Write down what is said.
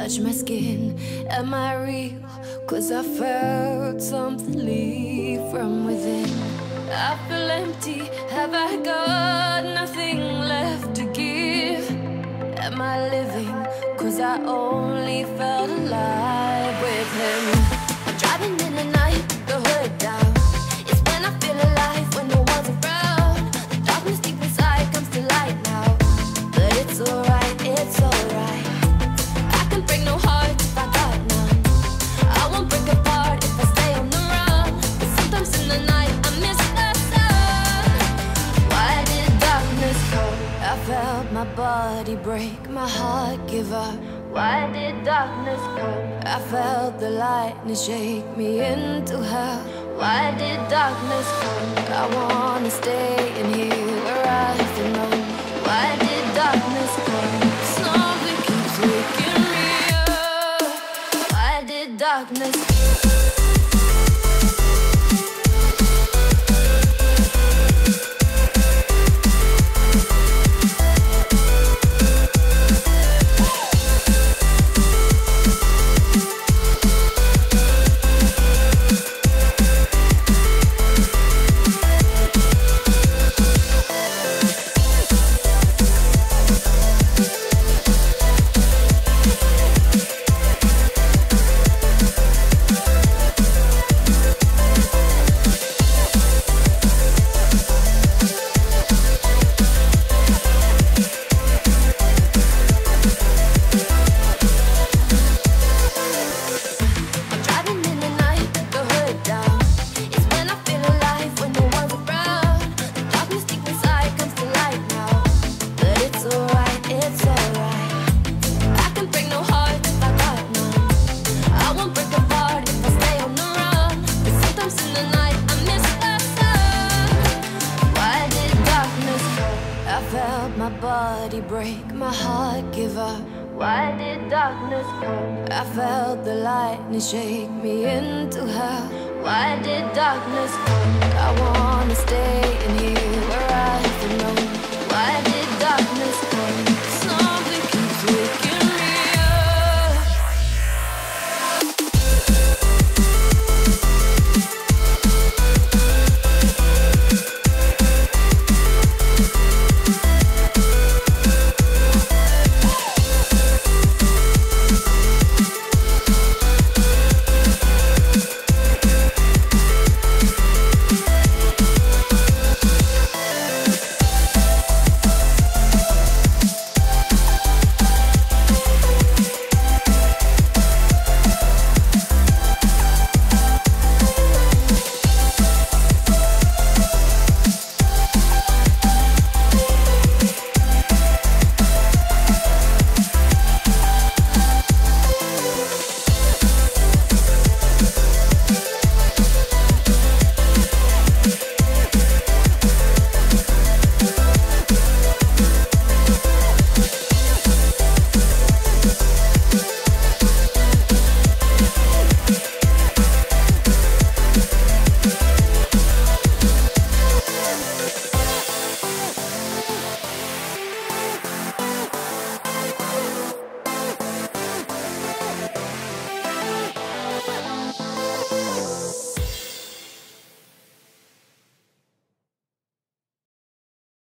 touch my skin. Am I real? 'Cause I felt something leave from within. I feel empty, have I got nothing left to give? Am I living? 'Cause I only felt alive with him. I'm driving in the night, the hood down. It's when I feel alive, when no one's around. The darkness deep inside comes to light now. But it's alright, it's alright. I can break no heart if I got none. I won't break apart if I stay on the run. But sometimes in the night I miss the sun. Why did darkness come? I felt my body break, my heart give up. Why did darkness come? I felt the lightning shake me into hell. Why did darkness come? I wanna stay in here where I belong. Why did darkness come? Something keeps waking me up. Why did darkness come? My body break, my heart give up. Why did darkness come? I felt the lightning shake me into hell. Why did darkness come? I want